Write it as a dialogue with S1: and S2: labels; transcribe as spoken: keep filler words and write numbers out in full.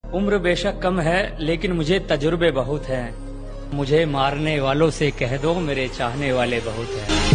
S1: उम्र बेशक कम है लेकिन मुझे तजुर्बे बहुत हैं। मुझे मारने वालों से कह दो मेरे चाहने वाले बहुत हैं।